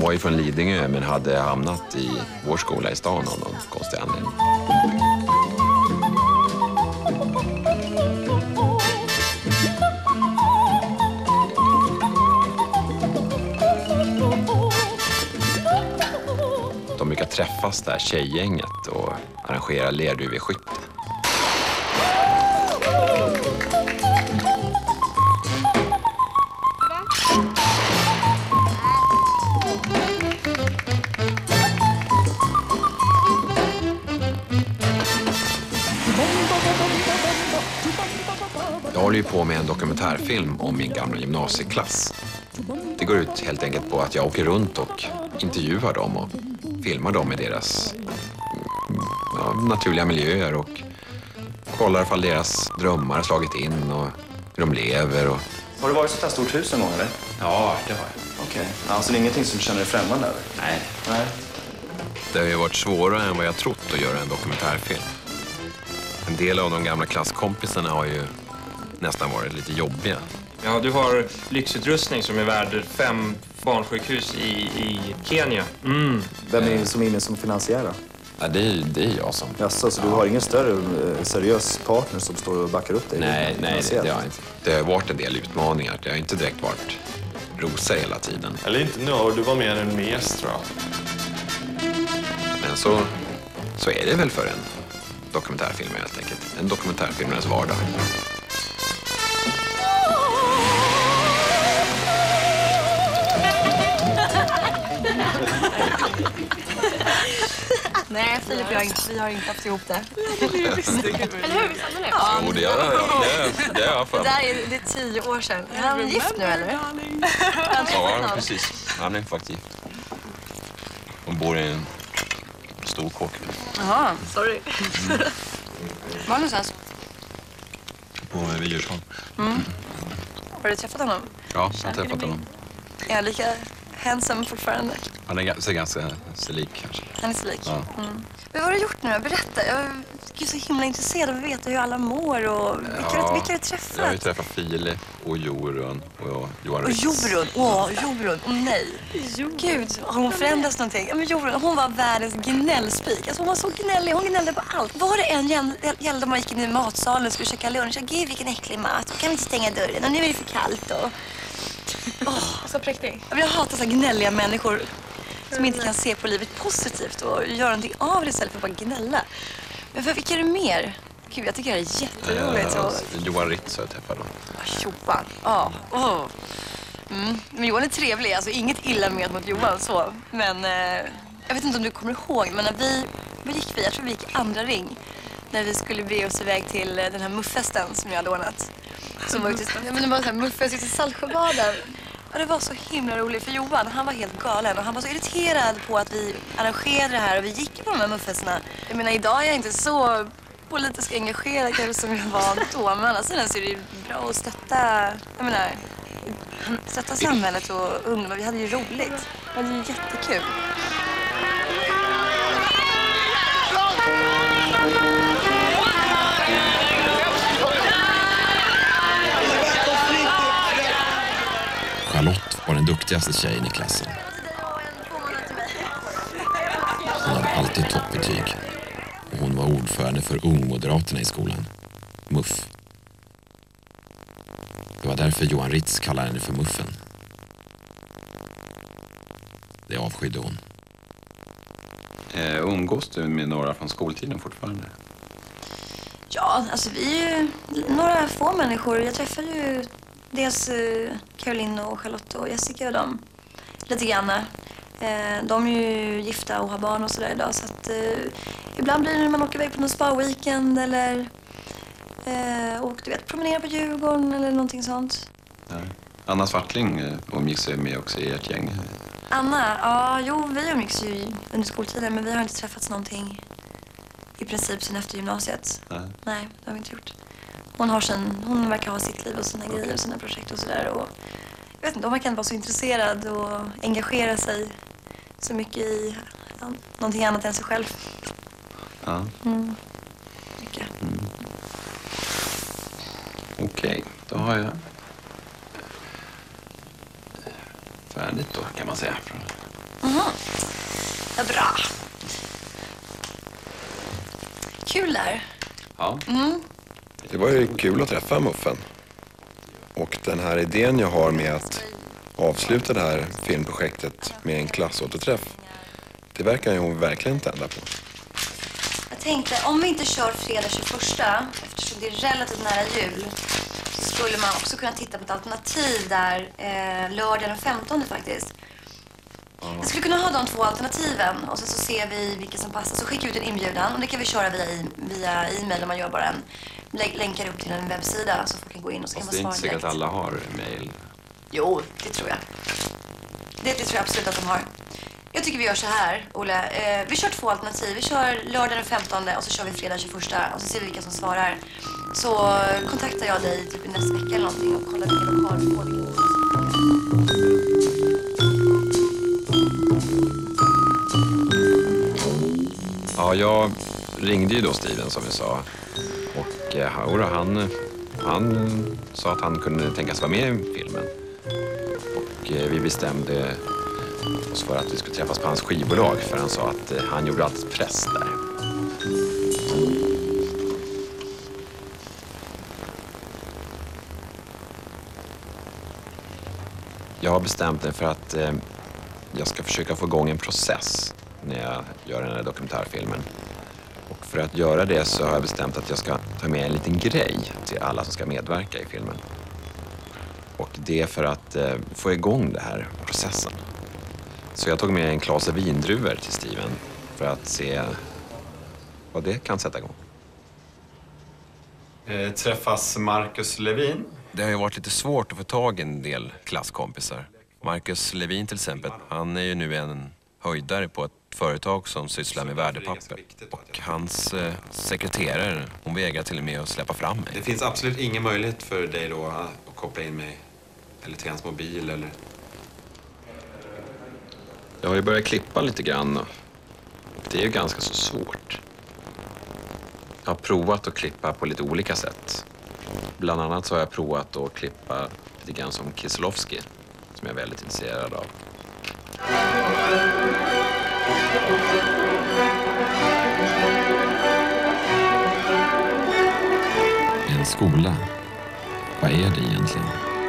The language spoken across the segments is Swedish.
var ju från Lidingö men hade hamnat i vår skola i stan av någon konstig anledning. De brukar träffas där, tjejgänget, och arrangera lerduveskytte. Jag håller ju på med en dokumentärfilm om min gamla gymnasieklass. Det går ut helt enkelt på att jag åker runt och intervjuar dem och filmar dem i deras naturliga miljöer och kollar ifall deras drömmar har slagit in och hur de lever. Och... Har du varit i ett så här stort hus en gång, eller? Ja, det har jag. Okej. Alltså det är ingenting som du känner dig främmande över? Nej. Nej. Det har ju varit svårare än vad jag trott att göra en dokumentärfilm. En del av de gamla klasskompisarna har ju nästan varit lite jobbiga. Ja, du har lyxutrustning som är värd 5 barnsjukhus i Kenya. Mm. Vem är som inne som finansiär? Ja, det är jag som... Jaså, så du har ingen större seriös partner som står och backar upp dig? Nej, det har jag inte. Det har varit en del utmaningar. Det har inte direkt varit rosa hela tiden. Eller inte nu, du var mer en mes, tror jag. Men så är det väl för en dokumentärfilm helt enkelt. En dokumentärfilmernas vardag. Nej, Filip och vi har inte haft ihop det. Eller hur? Visst hade det? Ja, jo, det har jag för mig. Det är 10 år sedan. Är han gift nu, eller? Ja, precis. Han är faktiskt gift. Hon bor i en stor kåk. Jaha, sorry. Var någonstans? På Djursholm. Har du träffat honom? Ja, jag har träffat honom. Är han lika handsome fortfarande? Han är ganska lik kanske. Han är så lik. Ja. Men vad har du gjort nu? Berätta. Jag är så himla intresserad av att veta hur alla mår och vilka har du träffat? Jag har ju träffat Filip och Jorun och Johan Ritz. Jorun. Nej. Gud, har hon förändrats någonting? Ja, men Jorun, hon var världens gnällspik. Alltså hon var så gnällig. Hon gnällde på allt. Var det en gällde man gick in i matsalen och skulle käka lunch? Gud, vilken äcklig mat. Kan vi inte stänga dörren? Och nu är det för kallt och... Så präktig. Jag hatar så gnälliga människor som inte kan se på livet positivt och göra någonting av det istället för att bara gnälla. Men vilka är det mer? Gud, jag tycker det är jätteroligt. Johan Ritz har jag träffat då. Johan, Men Johan är trevlig, alltså inget illa med mot Johan så. Men jag vet inte om du kommer ihåg, men när jag tror vi gick andra ring. När vi skulle be oss iväg till den här muffesten som jag hade ordnat. Som var ute, det var så här muffest ute i Saltsjöbaden. Och det var så himla roligt för Johan, han var helt galen och han var så irriterad på att vi arrangerade det här och vi gick på de här muffesterna. Jag menar, idag är jag inte så politiskt engagerad kanske som jag var då, men annars så är det bra att stötta samhället och ungdomar. Vi hade ju roligt. Det var ju jättekul. Charlotte var den duktigaste tjejen i klassen. Hon hade alltid toppbetyg. Och hon var ordförande för Ungmoderaterna i skolan. Muff. Det var därför Johan Ritz kallade henne för Muffen. Det avskydde hon. Umgås du med några från skoltiden fortfarande? Ja, alltså vi är ju några få människor. Jag träffade ju dels Caroline och Charlotte och Jessica och dem lite grann. De är ju gifta och har barn och sådär idag. Så att ibland blir det när man åker iväg på någon spa-weekend eller och du vet, promenera på Djurgården eller någonting sånt. Ja. Anna Svartling umgicks sig med också i ert gäng. Anna, vi umgicks ju under skoltiden men vi har inte träffats någonting i princip sen efter gymnasiet. Nej, det har vi inte gjort. Hon verkar ha sitt liv och sina grejer och sina projekt och sådär. Och jag vet inte, hon verkar inte vara så intresserad och engagera sig så mycket i någonting annat än sig själv. Ja. Mycket. Okej, då har jag färdigt då kan man säga. Vad bra. Kul där. Ja. Det var ju kul att träffa Muffen. Och den här idén jag har med att avsluta det här filmprojektet med en klassåterträff, det verkar ju hon verkligen tända på. Jag tänkte, om vi inte kör fredag 21, eftersom det är relativt nära jul, så skulle man också kunna titta på ett alternativ där lördag den 15 faktiskt. Jag skulle kunna ha de 2 alternativen och så ser vi vilka som passar. Så skicka ut en inbjudan och det kan vi köra via e-mail om man gör bara en länkar upp till en webbsida så folk kan gå in och så kan man svara direkt. Det är inte säkert att alla har mail. Jo, det tror jag. Det tror jag absolut att de har. Jag tycker vi gör så här, Olle. Vi kör 2 alternativ. Vi kör lördag den 15 och så kör vi fredag 21 och så ser vi vilka som svarar. Så kontaktar jag dig typ i nästa vecka eller någonting och kollar vilka lokaler vi får. Ja, jag ringde ju då Steven som vi sa. Och han sa att han kunde tänkas vara med i filmen. Och vi bestämde oss för att vi skulle träffas på hans skivbolag. För han sa att han gjorde alltid press där. Jag har bestämt mig för att jag ska försöka få igång en process när jag gör den här dokumentärfilmen. Och för att göra det så har jag bestämt att jag ska ta med en liten grej till alla som ska medverka i filmen. Och det är för att få igång den här processen. Så jag tog med en klase vindruvor till Steven för att se vad det kan sätta igång. Träffas Marcus Levin. Det har ju varit lite svårt att få tag i en del klasskompisar. Marcus Levin till exempel, han är ju nu en höjdare på ett företag som sysslar med värdepapper. Och hans sekreterare, hon vägrar till och med att släppa fram mig. Det finns absolut ingen möjlighet för dig då att koppla in mig eller till hans mobil eller... Jag har ju börjat klippa lite grann och det är ju ganska så svårt. Jag har provat att klippa på lite olika sätt. Bland annat så har jag provat att klippa lite grann som Kieslowski, som jag är väldigt intresserad av. En skola, vad är det egentligen?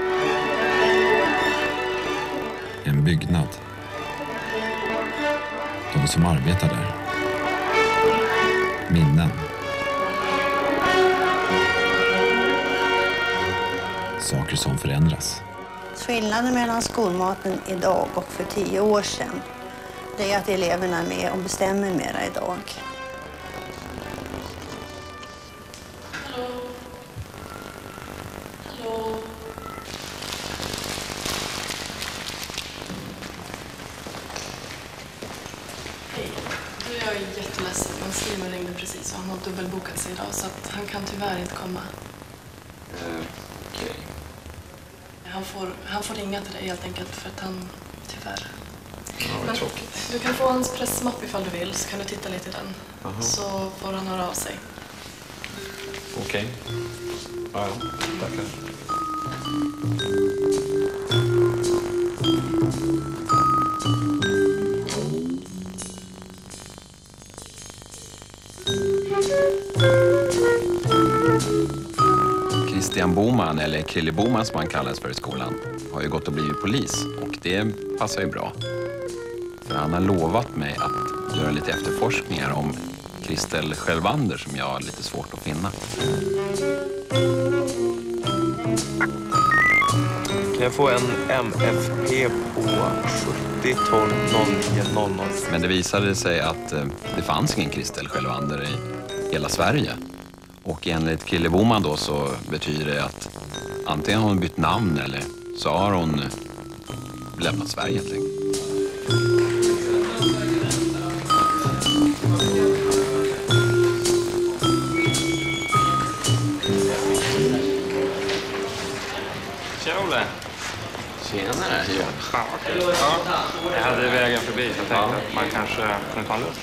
En byggnad. De som arbetar där. Minnen. Saker som förändras. Skillnaden mellan skolmaten idag och för 10 år sedan, det är att eleverna är med och bestämmer mera idag. Hallå? Hej. Du, jag är jätteledsen, men Steven ringde precis och han har dubbelbokat sig idag så att han kan tyvärr inte komma. Okej. Han får ringa till dig helt enkelt för att han tyvärr... Ja, vad tråkigt. Du kan få hans pressmapp ifall du vill så kan du titta lite i den. Aha. Så får han höra av sig. Okej. Ja, tackar. Christian Boman, eller Krille Boman som han kallas för i skolan, har ju gått och blivit polis och det passar ju bra. För han har lovat mig att göra lite efterforskningar om Kristel Självander som jag har lite svårt att finna. Kan jag få en MFP på 70 12 09 00? Men det visade sig att det fanns ingen Kristel Självander i hela Sverige. Och enligt Krille Boman då så betyder det att antingen har hon bytt namn eller så har hon lämnat Sverige helt enkelt. Tjena, Olle. Tjenare, Jörn. Fan vad kul. Ja, jag hade vägen förbi så jag tänkte att man kanske kunde ta en lunch.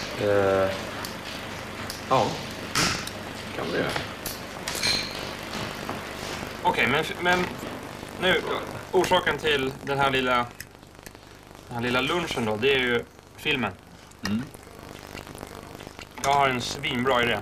Ja, kan vi göra. Okej, men nu orsaken till den här lilla Den här lilla lunchen då, det är ju filmen. Jag har en svinbra idé.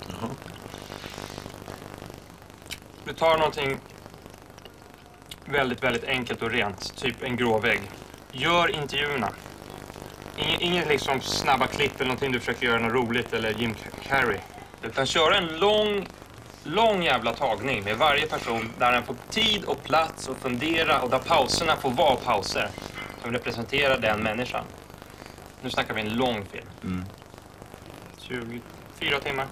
Du tar någonting väldigt, väldigt enkelt och rent. Typ en grå vägg. Gör intervjuerna. Ingen liksom snabba klipp eller någonting du försöker göra något roligt eller Jim Carrey. Utan köra en lång jävla tagning med varje person där den får tid och plats och fundera och där pauserna får vara pauser som representerar den människan. Nu snackar vi en lång film. 24 timmar.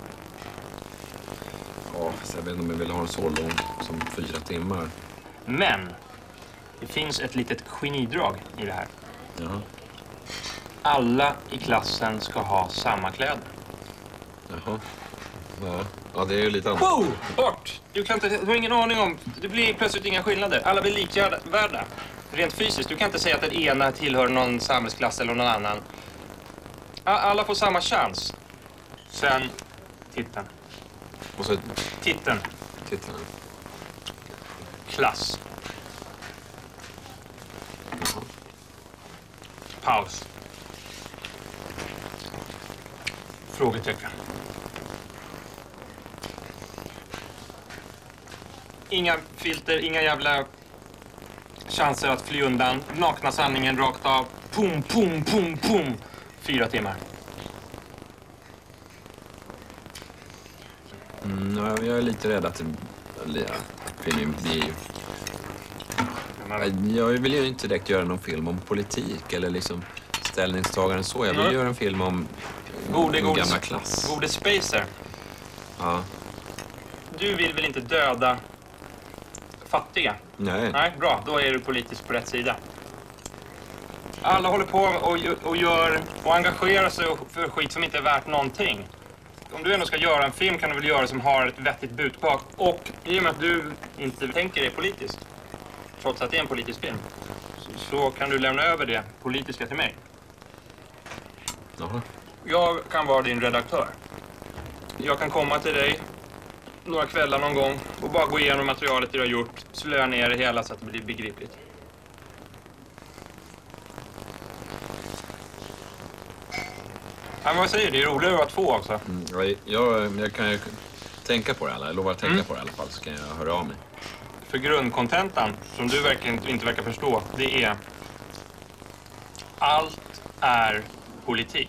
Ja, jag vet inte om jag vill ha en så lång som 4 timmar. Men det finns ett litet genidrag i det här. Jaha. Alla i klassen ska ha samma kläder. Jaha. Ja, det är ju lite annat. Wow! Bort! Du har ingen aning om... Det blir plötsligt inga skillnader. Alla blir likvärda. Rent fysiskt. Du kan inte säga att den ena tillhör någon samhällsklass eller någon annan. Alla får samma chans. Sen titeln. Och så Titeln. Klass. Paus. Frågetecken. Inga filter, inga jävla chanser att fly undan. Nakna sanningen rakt av. Pum, pum, pum, pum. 4 timmar. Jag är lite rädd att jag vill ju inte direkt göra någon film om politik eller liksom ställningstagaren så. Jag vill göra en film om gamla klass. Gode Spacer. Ja. Du vill väl inte döda fattiga? Nej. Nej, bra. Då är du politiskt på rätt sida. Alla håller på och gör och engagerar sig för skit som inte är värt någonting. Om du ändå ska göra en film kan du väl göra det som har ett vettigt budskap. Och i och med att du inte tänker det politiskt, trots att det är en politisk film, så kan du lämna över det politiska till mig. Jaha. Jag kan vara din redaktör. Jag kan komma till dig några kvällar någon gång och bara gå igenom materialet du har gjort, slöa ner det hela så att det blir begripligt. Ja, men vad säger du? Det är roligare att vara 2 också. Jag kan ju tänka på det alla. Jag lovar att tänka på det i alla fall, så kan jag höra av mig. För grundkontentan, som du verkligen inte verkar förstå, det är allt är politik.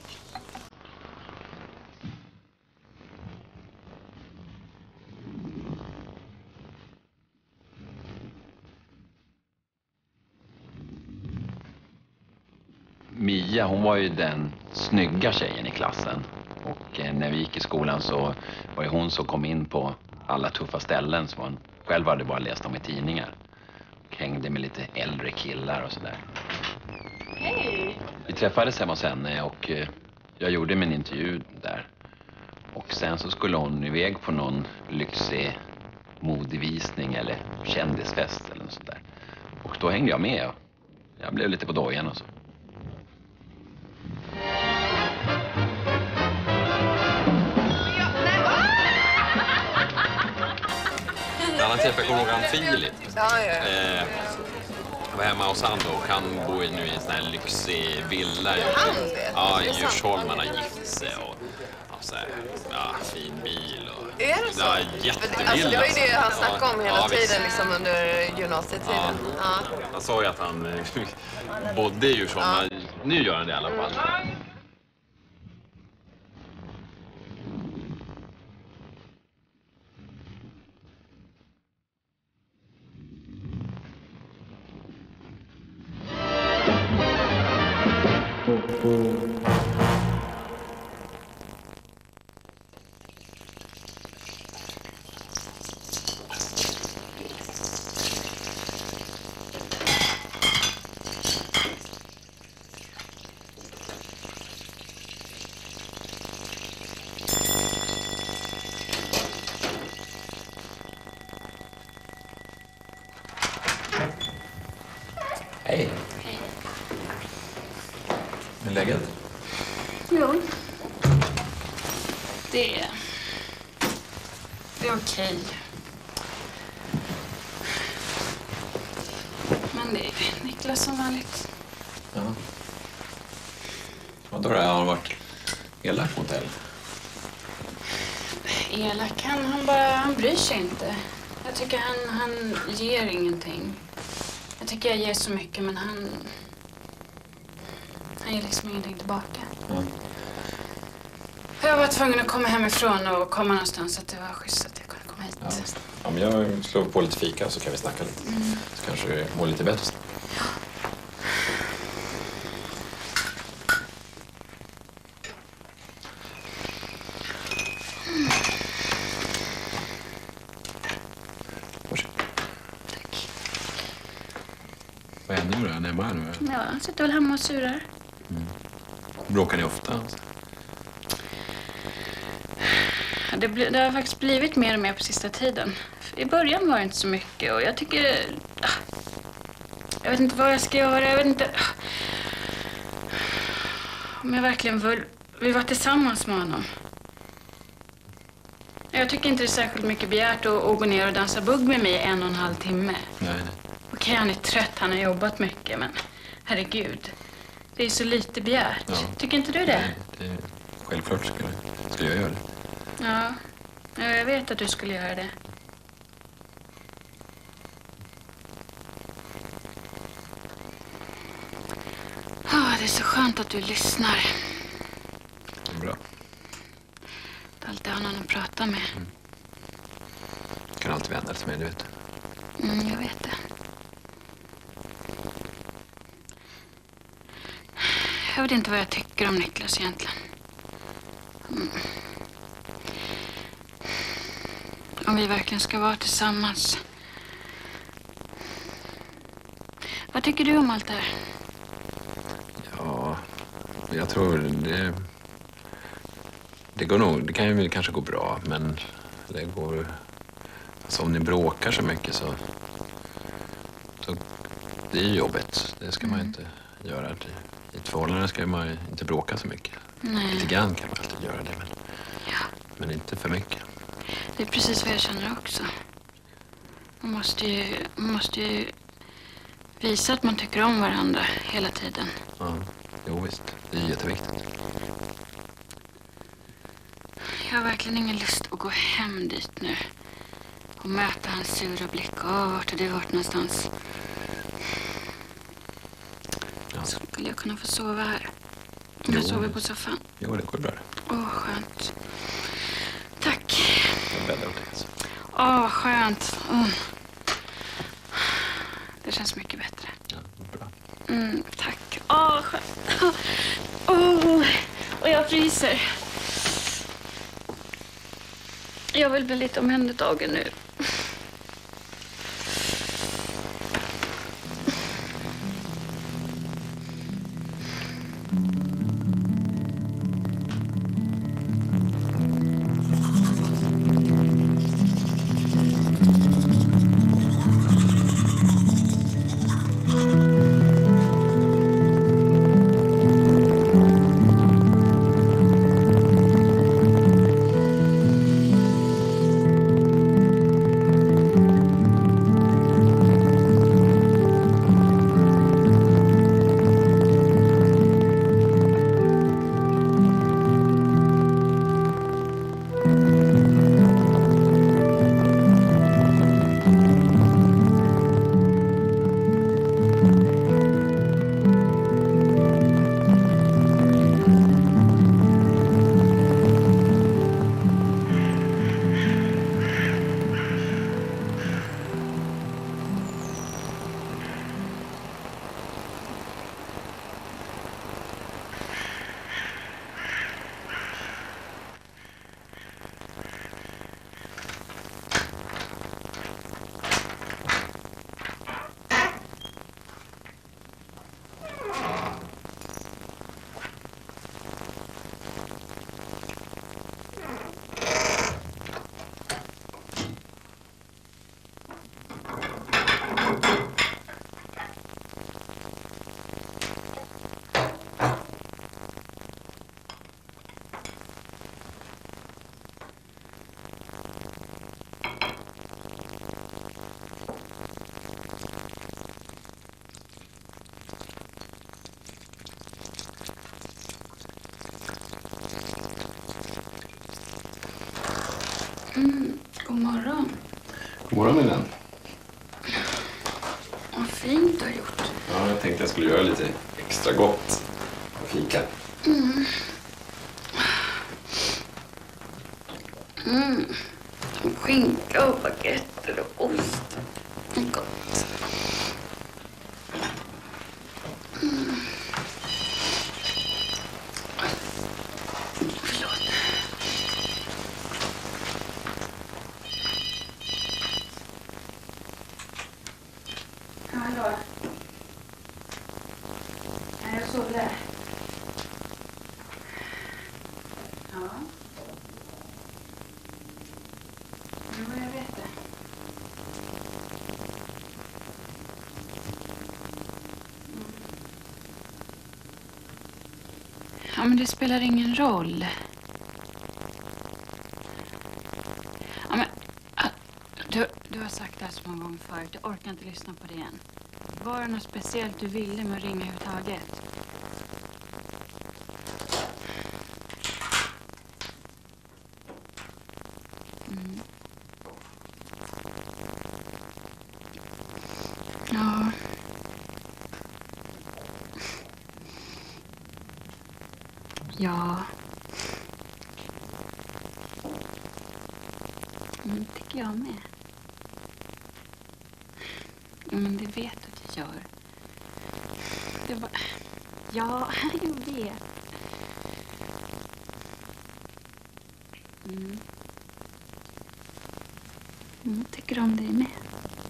Mia, hon var ju den snygga tjejen i klassen. Och när vi gick i skolan så var det hon som kom in på alla tuffa ställen som hon själv hade bara läst om i tidningar. Och hängde med lite äldre killar och sådär. Hej! Vi träffades hemma hos henne och jag gjorde min intervju där. Och sen så skulle hon iväg på någon lyxig modevisning eller kändisfest eller något sådär. Och då hängde jag med. Jag blev lite på dojan och så. En annan träff, jag kommer ihåg han Filip. Ja. Jag var hemma hos han då och han bor ju nu i en sån här lyxig villa. Han det? Ja, i Djursholm. Han har gift sig och så här, fin bil. Och, Är det så? Ja, jättevilla. Alltså, det var ju det han snackade om hela tiden visst. liksom, under gymnasietiden. Ja. Han sa ju att han bodde i Djursholm. Ja. Nu gör han det i alla fall. Hej. Hej. Hur är läget? Jo. Det är okej. Men det är Niklas som vanligt. Ja. Och då har han varit elak mot Elle. Elak, han bryr sig inte. Jag tycker han ger ingenting. Jag tycker jag ger så mycket, men han ger liksom ingenting tillbaka. Mm. Jag var tvungen att komma hemifrån och komma någonstans så att det var schysst att jag kunde komma hit. Ja, ja, men jag slår på lite fika så kan vi snacka lite. Så kanske det mår lite bättre. Vad händer med det? Han är hemma nu? Ja, han sitter väl hemma och surar. Bråkar ni ofta? Det har faktiskt blivit mer och mer på sista tiden. I början var det inte så mycket och jag tycker... Jag vet inte vad jag ska göra, jag vet inte... Om jag verkligen vill vara tillsammans med honom. Jag tycker inte det är särskilt mycket begärt att gå ner och dansa bugg med mig i 1,5 timme. Nej. Okej, han är trött, han har jobbat mycket, men herregud. Det är så lite begärt. Ja. Tycker inte du det? Nej, självklart skulle jag göra det. Ja, jag vet att du skulle göra det. Det är så skönt att du lyssnar. Bra. Du alltid har någon att prata med. Du kan alltid vända dig till mig, du vet. Jag vet det. Jag vet inte vad jag tycker om Niklas egentligen. Om vi verkligen ska vara tillsammans. Vad tycker du om allt det här? Ja, jag tror det går nog, det kan ju kanske gå bra, men det går, alltså om ni bråkar så mycket så det är ju jobbigt. Det ska man inte göra. I ett förhållande ska man inte bråka så mycket. Nej. Lite grann kan man alltid göra det, men inte för mycket. Det är precis vad jag känner också. Man måste ju visa att man tycker om varandra hela tiden. Ja, jo visst. Det är jätteviktigt. Jag har verkligen ingen lust att gå hem dit nu. Och möta hans sura blick. Vart har du varit någonstans? Ja. Skulle jag kunna få sova här? Om jag sover på soffan? Jo, det går bra. Skönt. Tack. Jag bäddar åt dig. Vad skönt. Det känns mycket bättre. Ja, bra. Tack. Skönt. Och jag fryser. Jag vill bli lite omhändertagen nu. God morgon. God morgon, min vän. Vad fint du har gjort. Ja, jag tänkte jag skulle göra lite extra gott och fika. Skinka och baguetter och ost. Gott. Förlåt. Ja, hallå. Nej, jag sovde. Ja. Jo, jag vet det. Ja, men det spelar ingen roll. Ja, men, du har sagt det här så många gånger förut. Jag orkar inte lyssna på det igen. Var det något speciellt du ville med att ringa överhuvudtaget? Ja. Ja. Tycker jag med. Men det vet du att du gör. Det var... Ja, jag vet. Tycker om dig med.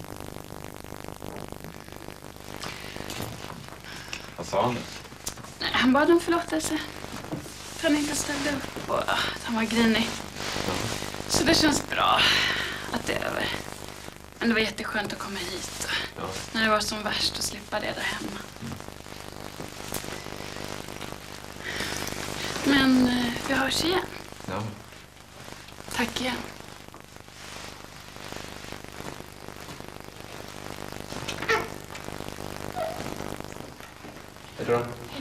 Vad sa han? Han bad om förlåtelse. För han inte ställde upp och att han var grinig. Så det känns bra att det är över. Men det var jätteskönt att komma hit. Ja. När det var som värst att slippa det där hemma. Men vi hörs igen. Ja. Tack igen. Hej då.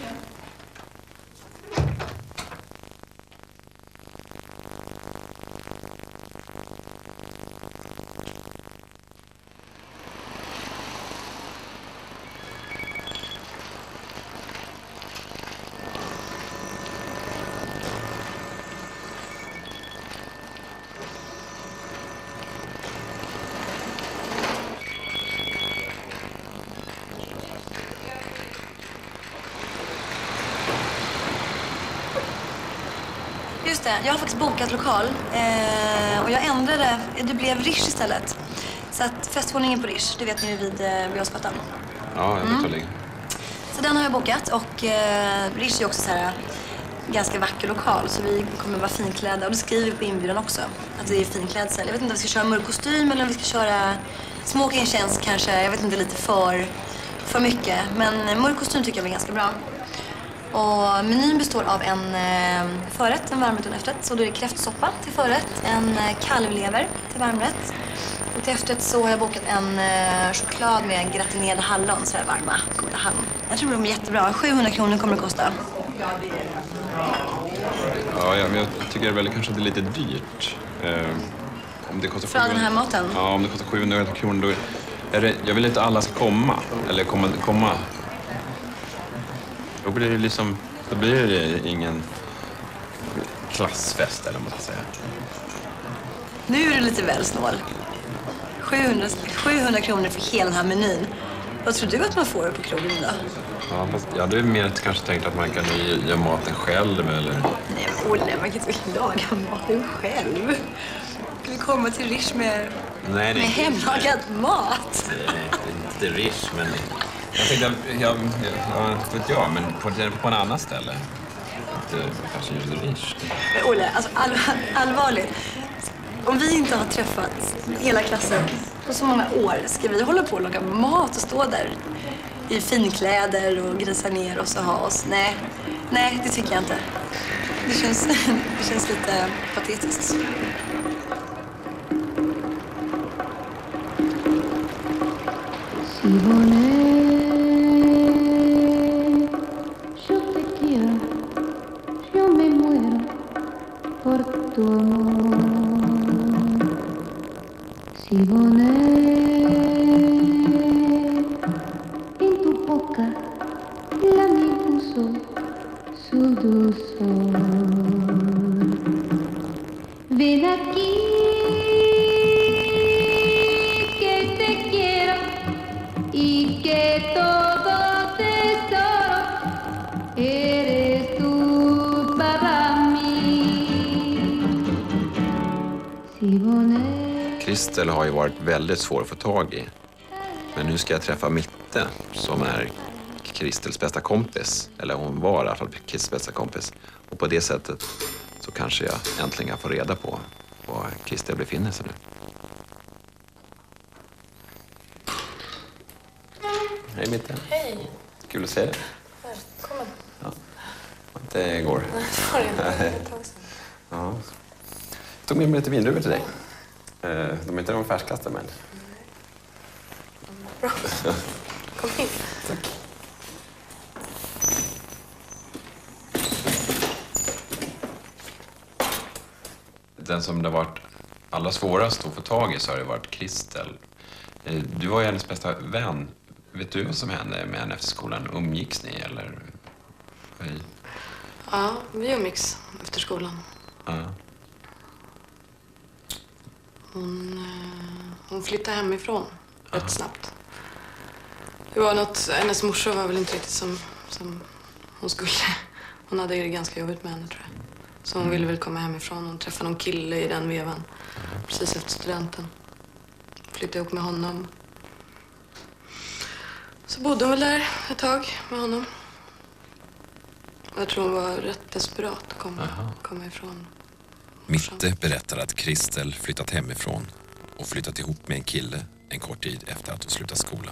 Just det, jag har faktiskt bokat lokal och jag ändrade, det blev Rish istället. Så att festvåningen på Rish, det vet ni ju vid Björnsgatan. Ja, jag vet vad det ligger. Så den har jag bokat och Rish är också så här ganska vacker lokal så vi kommer vara finklädda och det skriver vi på inbjudan också att det är finklädsel. Jag vet inte om vi ska köra mörk kostym eller om vi ska köra smoking känns kanske, jag vet inte, lite för mycket. Men mörk kostym tycker jag blir ganska bra. Och menyn består av en förrätt, en varmrätt och en efterrätt. Så då är det kräftsoppa till förrätt, en kalvlever till varmrätt. Och till efterrätt så har jag bokat en choklad med gratinerade hallon, så här varma, goda hallon. Jag tror det blir jättebra. 700 kronor kommer det kosta. Ja, men jag tycker väl kanske att det är lite dyrt. Om det kostar för all den här maten? Ja, om det kostar 700 kronor då är det, jag vill inte alla ska komma. Eller komma. Då blir det liksom, då blir det ingen klassfest eller vad man ska säga. Nu är du lite väl snål. 700 kronor för hela den här menyn. Vad tror du att man får på krogen då? Ja, fast jag hade mer kanske tänkt att man kan göra maten själv eller... Nej, men Olle, man kan inte laga maten själv. Ska vi komma till Rish med hemlagad mat? Det är inte Rish, men... Jag tänkte, men på en annan ställe. Kanske just Rish. Men Olle, alltså allvarligt. Om vi inte har träffats hela klassen på så många år, ska vi hålla på och laga mat och stå där i finkläder och grisa ner oss och ha oss? Nej, det tycker jag inte. Det känns lite patetiskt. Yo te quiero, yo me muero por tu amor. en tu boca la miel puso su dulzor. Ven aquí que te quiero y que todo tesoro eres tú para mí. Kristel har ju varit väldigt svår att få tag i. Men nu ska jag träffa Mitte som är Kristels bästa kompis. Eller hon var i alla fall Kristels bästa kompis. Och på det sättet så kanske jag äntligen får reda på var Kristel befinner sig nu. Hej Mitte. Hej. Kul att se dig. Välkommen. Ja. Inte igår. Nej, det var det inte. Ett tag sedan. Ja. Jag tog med mig lite vindruvor till dig. De är inte de färskaste, men... Bra. Kom in. Tack. Den som det har varit allra svårast att få tag i så har det varit Kristel. Du var ju hennes bästa vän. Vet du vad som hände med henne efter skolan? Umgicks ni eller? Ja, vi umgicks efter skolan. Ja. Hon flyttade hemifrån rätt snabbt. Det var något, hennes morsa var väl inte riktigt som hon skulle. Hon hade det ganska jobbigt med henne, tror jag. Så hon ville väl komma hemifrån. Hon träffade någon kille i den vevan. Precis efter studenten. Flyttade ihop med honom. Så bodde hon väl där ett tag med honom. Jag tror hon var rätt desperat att komma ifrån. Mitte berättar att Kristel flyttat hemifrån och flyttat ihop med en kille en kort tid efter att hon slutat skolan.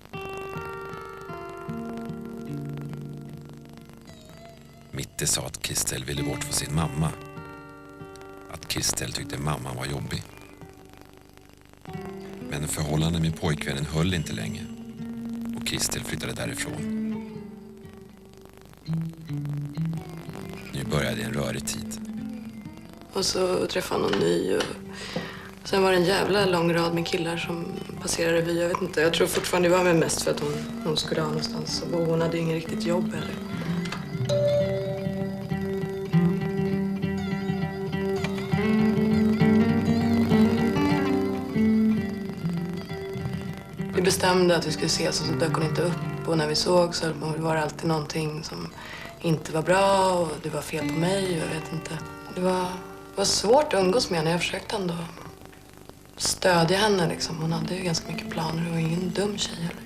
Mitte sa att Kristel ville bort från sin mamma. Att Kristel tyckte mamman var jobbig. Men förhållandet med pojkvännen höll inte länge och Kristel flyttade därifrån. Nu började en rörig tid. Och så träffade han någon ny och sen var det en jävla lång rad med killar som passerade revy. Jag vet inte, jag tror fortfarande det var med mest för att hon skulle ha någonstans och bo. Hon hade ju ingen riktigt jobb heller. Vi bestämde att vi skulle ses och så dök hon inte upp. Och när vi såg så var det alltid någonting som inte var bra och det var fel på mig. Jag vet inte. Det var svårt att umgås med henne. Jag försökte ändå stödja henne. Liksom. Hon hade ju ganska mycket planer. Det var ingen dum tjej heller.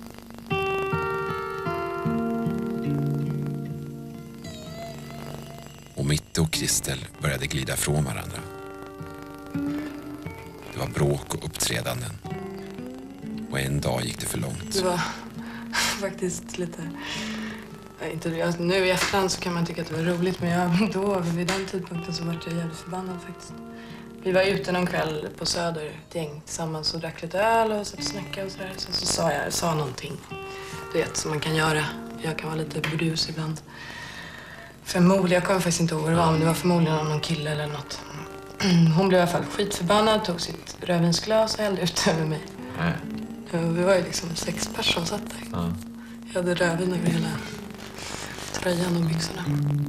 Och Mitte och Kristel började glida från varandra. Det var bråk och uppträdanden. Och en dag gick det för långt. Det var faktiskt lite... Nu i efterhand så kan man tycka att det var roligt, men då vid den tidpunkten så var jag jävligt förbannad faktiskt. Vi var ute någon kväll på Söder, ett gäng tillsammans och drack lite öl och satt och snackade och sådär. Så sa någonting, du vet, som man kan göra. Jag kan vara lite brus ibland. Förmodligen, jag kommer faktiskt inte ihåg vad det var, men det var förmodligen någon kille eller något. Hon blev i alla fall skitförbannad, tog sitt rödvinsglas och hällde ut över mig. Vi var ju liksom 6 personer som satt där. Ja. Jag hade rödvin över hela tröjan och byxorna.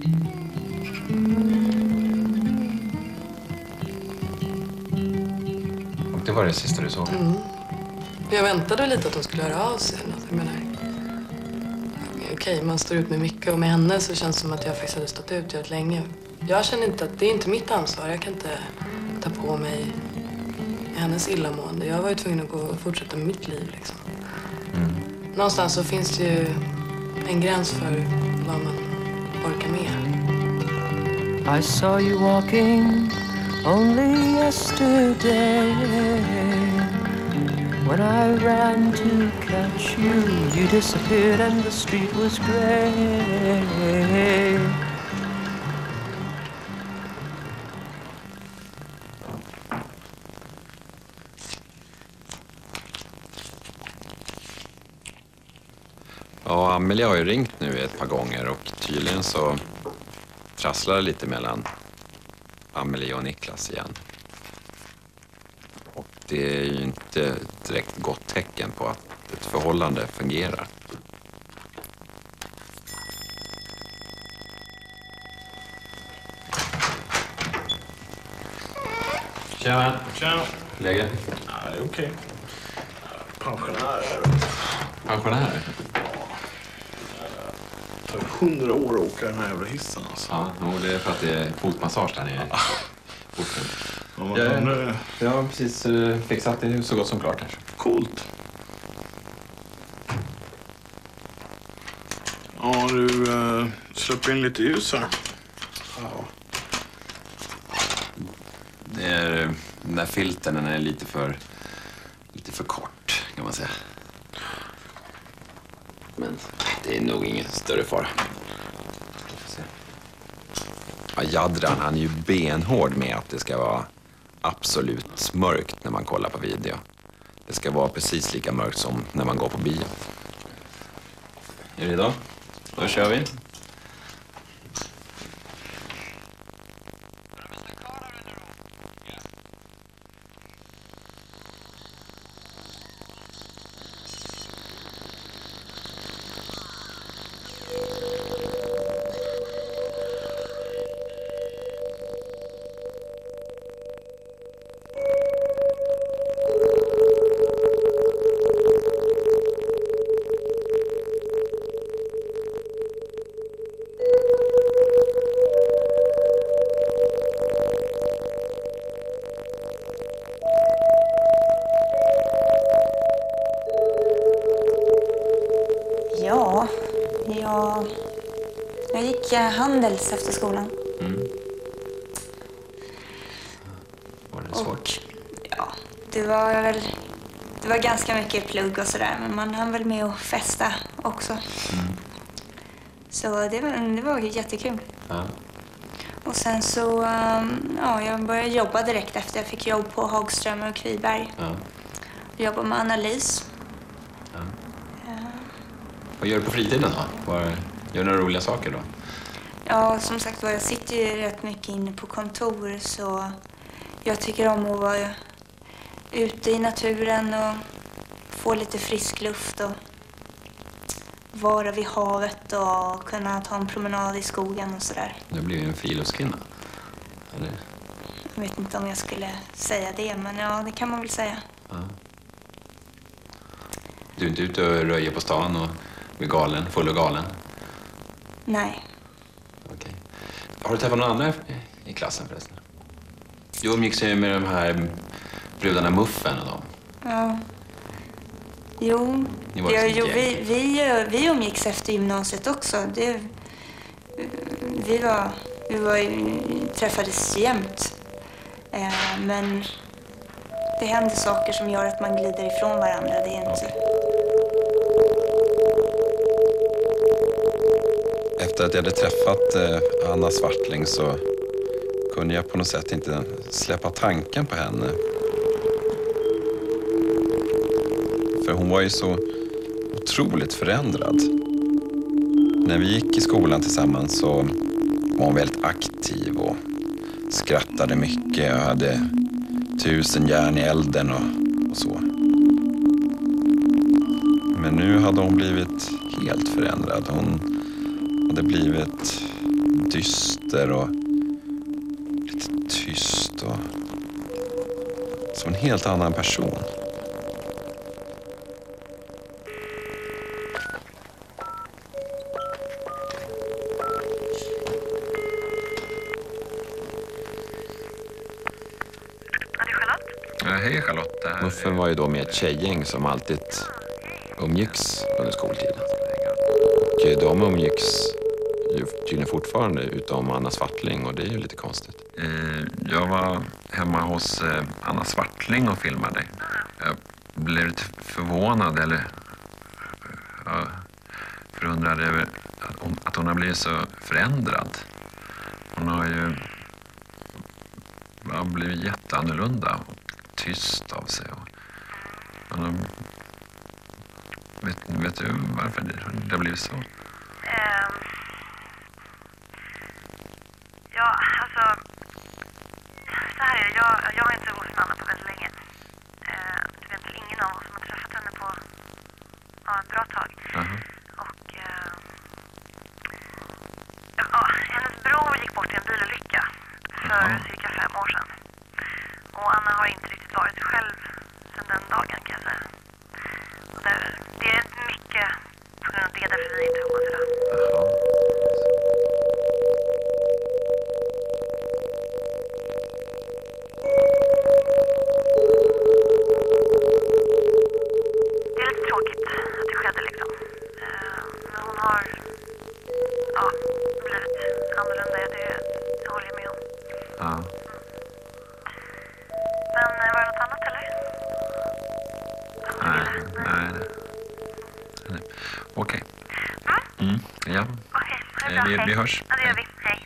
Och det var det sista du såg? Mm. Jag väntade lite att hon skulle höra av sig. Jag menar, okej, man står ut med mycket och med henne så känns det som att jag faktiskt hade stått ut rätt länge. Jag känner inte att det är inte mitt ansvar. Jag kan inte ta på mig hennes illamående. Jag var ju tvungen att gå och fortsätta med mitt liv liksom. Mm. Någonstans så finns det ju en gräns för vad man orkar med. I saw you walking only yesterday. When I ran to catch you, you disappeared and the street was grey. Ja, Amelie har ju ringt nu ett par gånger och tydligen så trasslar det lite mellan Amelie och Niklas igen. Och det är ju inte ett direkt gott tecken på att ett förhållande fungerar. Tjena. Tjena. Läge? Ja, det är okej. Pensionärer. Pensionärer? Det tar 100 år att åka den här jävla hissen alltså. Ja, det är för att det är fotmassage där nere. Jag har precis fixat det så gott som klart här. Coolt. Ja, du släpper in lite ljus här. Ja. Det är, den där filten, den är lite för kort kan man säga. Men det är nog ingen större fara. Ja, Jadran, han är ju benhård med att det ska vara absolut mörkt när man kollar på video. Det ska vara precis lika mörkt som när man går på bio. Är det idag? Då kör vi. Jag gick Handels efter skolan. Var det svårt? Och, ja, det var ganska mycket plugg och sådär. Men man hann väl med att festa också. Så det var jättekul. Ja. Och sen så, jag började jobba direkt efter. Jag fick jobb på Hagströmer och Kviberg. Ja. Jobba med analys. Ja. Vad gör du på fritiden då? Gör du några roliga saker då? Ja, som sagt var, jag sitter ju rätt mycket inne på kontor så jag tycker om att vara ute i naturen och få lite frisk luft och vara vid havet och kunna ta en promenad i skogen och sådär. Du blir ju en friluftskvinna. Eller? Jag vet inte om jag skulle säga det, men ja, det kan man väl säga. Ja. Du är inte ute och röjer på stan och blir galen, full och galen? Nej. Okej. Har du träffat några andra i klassen förresten? Du umgicks ju med de här brudarna Muffen och dem. Ja. Jo, vi umgicks efter gymnasiet också. Vi träffades jämt. Men det händer saker som gör att man glider ifrån varandra. Det är inte... Efter att jag hade träffat Anna Svartling så kunde jag på något sätt inte släppa tanken på henne. För hon var ju så otroligt förändrad. När vi gick i skolan tillsammans så var hon väldigt aktiv och skrattade mycket och hade 1000 järn i elden och så. Men nu hade hon blivit helt förändrad. Hon hade blivit dyster och lite tyst och som en helt annan person. Hej Charlotte. Muffen var ju då med ett tjejgäng som alltid umgicks under skoltiden. Och de umgicks ju tydligen fortfarande utom Anna Svartling och det är ju lite konstigt. Jag var hemma hos Anna Svartling och filmade. Jag blev lite förvånad eller förundrad över att hon har blivit så förändrad. Hon har ju blivit jätteannorlunda och tyst av sig. Vet du varför det har blivit så? Ja, alltså... Så här är det. Jag har inte umgåtts med Anna på väldigt länge. ingen av oss som har träffat henne på ett bra tag. Och hennes bror gick bort i en bilolycka för cirka 5 år sedan. Och Anna har inte riktigt varit sig själv sedan den dagen, kan jag säga. Och det är mycket på grund av det därför vi inte umgås idag. Det är lite tråkigt att det skedde liksom. Men hon har blivit annorlunda, det håller jag med om. Ja. Men var det något annat eller? Nej. Okej. Ja. Okej, ha det bra. Vi hörs. Ja, det gör vi. Hej.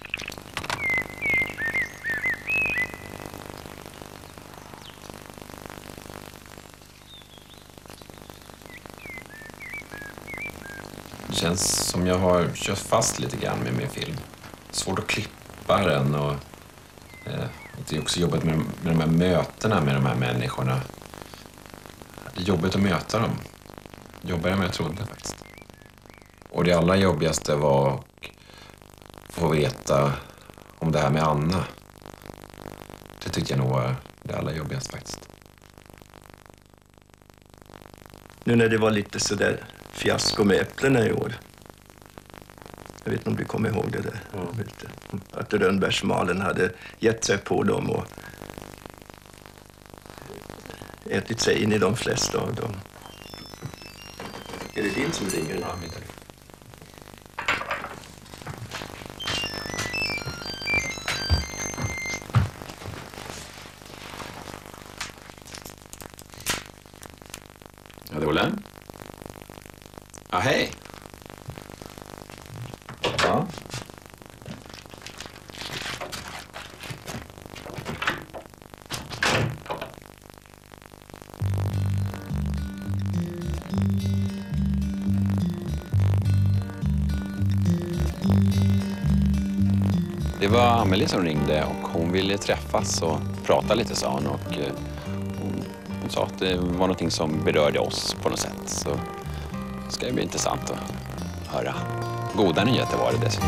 Det känns som jag har kört fast lite grann med min film. Svårt att klippa den och det är också jobbigt med de här mötena med de här människorna. Det är jobbigt att möta dem. Jobbigare än jag trodde faktiskt. Och det allra jobbigaste var att få veta om det här med Anna. Det tyckte jag nog var det allra jobbigaste faktiskt. Nu när det var lite sådär fiasko med äpplena i år. Jag vet inte om du kommer ihåg det där. Att rönnbärsmalen hade gett sig på dem och ätit sig in i de flesta av dem. Är det din som ringer? Ja, min tack. Ja, det var Olle. Ja, hej. Ja. Det var Amelie som ringde och hon ville träffas och prata lite, sa hon. Och hon sa att det var någonting som berörde oss på något sätt. Så det ska bli intressant att höra. Goda nyheter var det dessutom.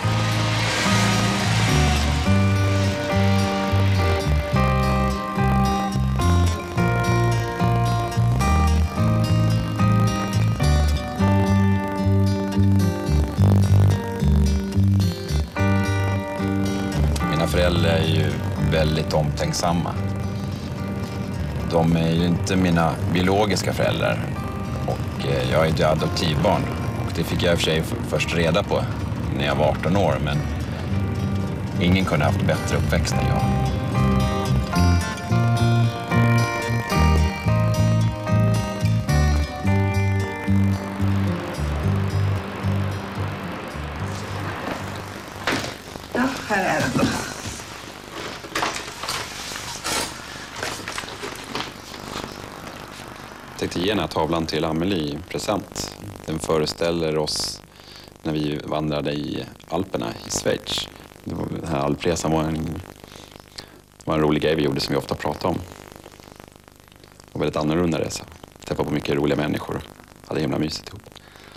Mina föräldrar är ju väldigt omtänksamma. De är ju inte mina biologiska föräldrar och jag är ju adoptivbarn. Och det fick jag i och för sig först reda på när jag var 18 år, men ingen kunde ha haft bättre uppväxt än jag. Ja, här är den då. Jag tänkte ge den här tavlan till Amelie i present. Den föreställer oss när vi vandrade i Alperna i Schweiz. Den här alpresan var en rolig grej vi gjorde som vi ofta pratade om. Och väldigt annorlunda resa. Träffade på mycket roliga människor och hade himla mysigt ihop.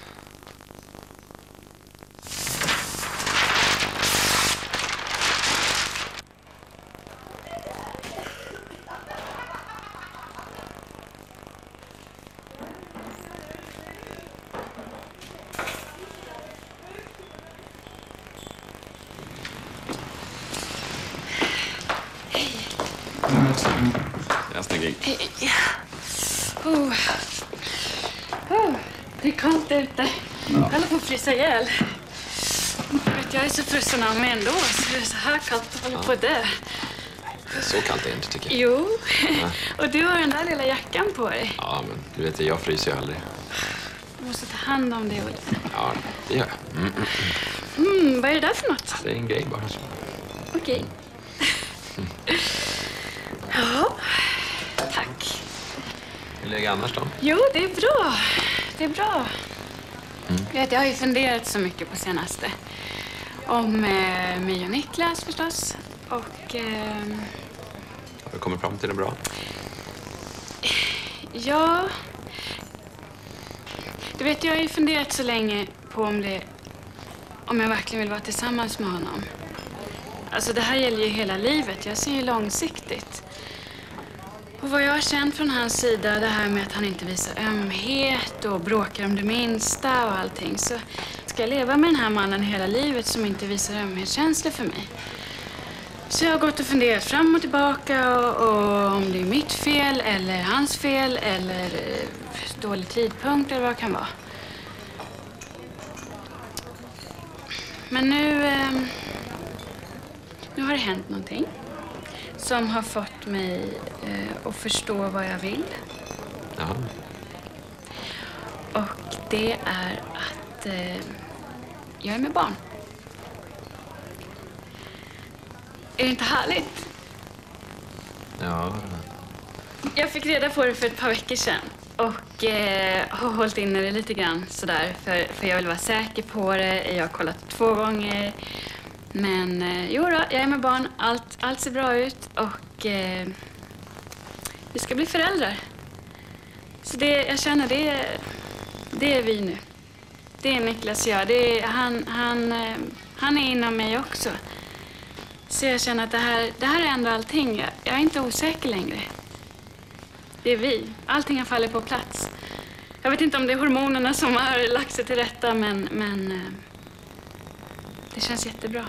Ja, snygg gig. Det är kallt ute. Jag håller på att frysa ihjäl. Jag är så frusen av mig ändå, så det är så här kallt att hålla på att dö. Det är så kallt är det inte, tycker jag. Jo, och du har den där lilla jackan på dig. Ja, men du vet, jag fryser ju aldrig. Du måste ta hand om det, Olle. Ja, det gör jag. Vad är det där för något? Det är en grej bara. Okej. Ja, tack. Hur lägger annars då? Jo, det är bra. Det är bra. Jag har ju funderat så mycket på senaste. Om mig och Niklas förstås. Och... Har du kommit fram till det bra? Ja... Du vet, jag har ju funderat så länge på om jag verkligen vill vara tillsammans med honom. Alltså det här gäller ju hela livet. Jag ser ju långsiktigt. Och vad jag har känt från hans sida, det här med att han inte visar ömhet och bråkar om det minsta och allting. Så ska jag leva med den här mannen hela livet som inte visar ömhetskänslor för mig. Så jag har gått och funderat fram och tillbaka och om det är mitt fel eller hans fel eller dålig tidpunkt eller vad det kan vara. Men nu har det hänt någonting som har fått mig att förstå vad jag vill. Ja. Och det är att jag är med barn. Är det inte härligt? Ja. Jag fick reda på det för ett par veckor sedan och har hållit inne det lite grann sådär för jag vill vara säker på det. Jag har kollat 2 gånger. Men jo då, jag är med barn. Allt ser bra ut och vi ska bli föräldrar. Så det jag känner det är vi nu. Det är Niklas och jag. Det är, han är inom mig också. Så jag känner att det här är ändå allting. Jag är inte osäker längre. Det är vi. Allting har fallit på plats. Jag vet inte om det är hormonerna som har lagt sig till rätta, men det känns jättebra.